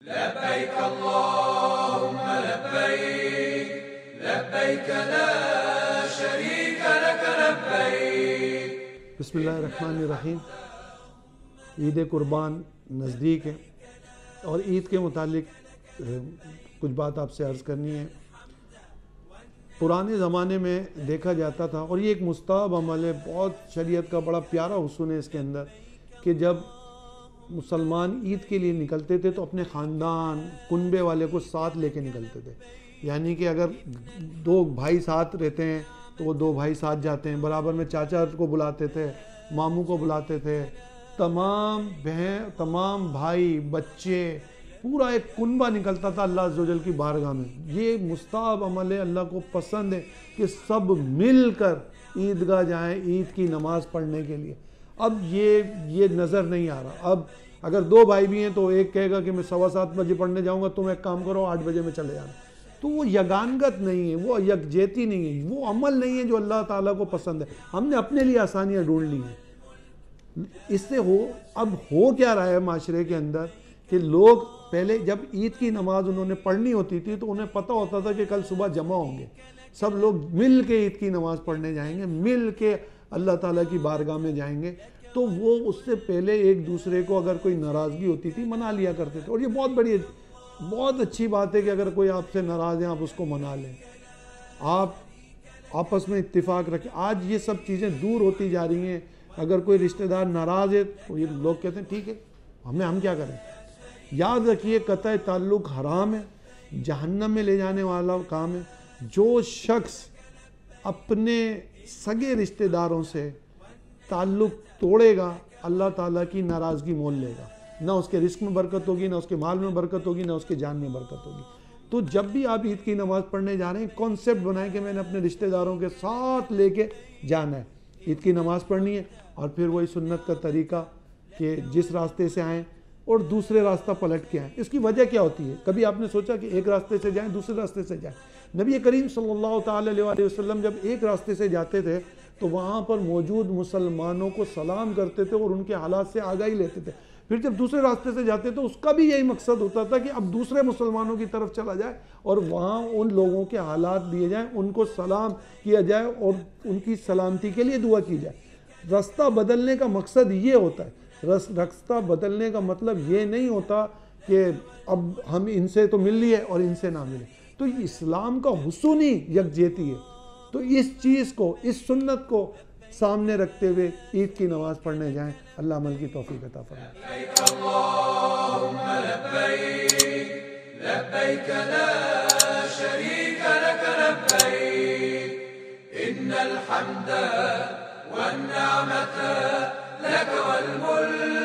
لبيك اللهم لبيك لبيك لا شريك لك لبيك. بسم اللہ الرحمن الرحیم. عید قربان نزدیک ہے اور عید کے متعلق کچھ بات آپ سے عرض کرنی ہے. پرانے زمانے میں دیکھا جاتا تھا، اور یہ ایک مستحب عمل ہے، بہت شریعت کا بڑا پیارا حسن ہے اس کے اندر، کہ جب مسلمان عید کے لیے نکلتے تھے تو اپنے خاندان کنبے والے کو ساتھ لے کے نکلتے تھے. یعنی کہ اگر دو بھائی ساتھ رہتے ہیں تو وہ دو بھائی ساتھ جاتے ہیں، برابر میں چاچا کو بلاتے تھے، ماموں کو بلاتے تھے، تمام بہن، تمام بھائی، بچے، پورا ایک کنبہ نکلتا تھا اللہ عز و جل کی بارگاہ میں. یہ مستحب عمل ہے، اللہ کو پسند ہے کہ سب مل کر عیدگاہ جائیں عید کی نماز پڑھنے کے لیے. اب یہ نظر نہیں آ رہا. اب اگر دو بھائی بھی ہیں تو ایک کہے گا کہ میں 7:15 بجے پڑھنے جاؤں گا، تم ایک کام کرو 8 بجے میں چلے جانا. تو وہ یگانگت نہیں ہے، وہ یکجہتی نہیں ہے، وہ عمل نہیں ہے جو اللہ تعالیٰ کو پسند ہے. ہم نے اپنے لیے آسانیاں ڈھونڈ لی ہیں. اس سے اب ہو کیا رہا ہے معاشرے کے اندر کہ لوگ پہلے جب عید کی نماز انہوں نے پڑھنی ہوتی تھی تو انہیں پتہ ہوتا تھا کہ کل صبح جمع ہوں گے، سب لوگ مل کے عید کی نماز پڑھنے جائیں گے، مل کے اللہ تعالیٰ کی بارگاہ میں جائیں گے. تو وہ اس سے پہلے ایک دوسرے کو اگر کوئی ناراضگی ہوتی تھی منا لیا کرتے تھے. اور یہ بہت اچھی بات ہے کہ اگر کوئی آپ سے ناراض ہیں آپ اس کو منا لیں، آپ آپس میں اتفاق رکھیں. آج یہ سب چیزیں دور ہوتی جا رہی ہیں. اگر کوئی رشتہ دار ناراض ہے تو یہ لوگ کہتے ہیں ٹھیک ہے، ہم کیا کریں. یاد رکھیے قطع تعلق حرام ہے، جہنم میں لے جانے والا کام ہے. جو شخص اپنے سگے رشتہ داروں سے تعلق توڑے گا اللہ تعالیٰ کی ناراضگی مول لے گا. نہ اس کے رزق میں برکت ہوگی، نہ اس کے مال میں برکت ہوگی، نہ اس کے جان میں برکت ہوگی. تو جب بھی آپ عید کی نماز پڑھنے جا رہے ہیں کانسیپٹ بنائیں کہ میں نے اپنے رشتہ داروں کے ساتھ لے کے جانا ہے، عید کی نماز پڑھنی ہے. اور پھر وہی سنت کا طریقہ کہ جس راستے سے آئیں اور دوسرے راستہ پلٹ کے آئیں. اس کی وجہ کیا ہوتی ہے؟ کبھی آپ نے سوچا کہ ایک راستے سے جائیں دوسرے راستے سے جائیں؟ نبی کریم صلی اللہ تعالی علیہ وسلم جب ایک راستے سے جاتے تھے تو وہاں پر موجود مسلمانوں کو سلام کرتے تھے اور ان کے حالات سے آگاہی لیتے تھے. پھر جب دوسرے راستے سے جاتے تو اس کا بھی یہی مقصد ہوتا تھا کہ اب دوسرے مسلمانوں کی طرف چلا جائے اور وہاں ان لوگوں کے حالات دیے جائیں، ان کو سلام کیا جائے اور ان کی سلامتی کے لیے دعا کی جائے. راستہ بدلنے کا مقصد یہ ہوتا ہے. راستہ بدلنے کا مطلب یہ نہیں ہوتا کہ اب ہم ان سے تو مل لیے اور ان سے نہ ملے. تو اسلام کا حسن ہی یکجہتی ہے. تو اس چیز کو، اس سنت کو سامنے رکھتے ہوئے عید کی نماز پڑھنے جائیں. اللہ عمل کی توفیق عطا فرمائے. لبيك اللهم لبيك لبيك لا شريك لك لبيك إن الحمد والنعمة لك والملك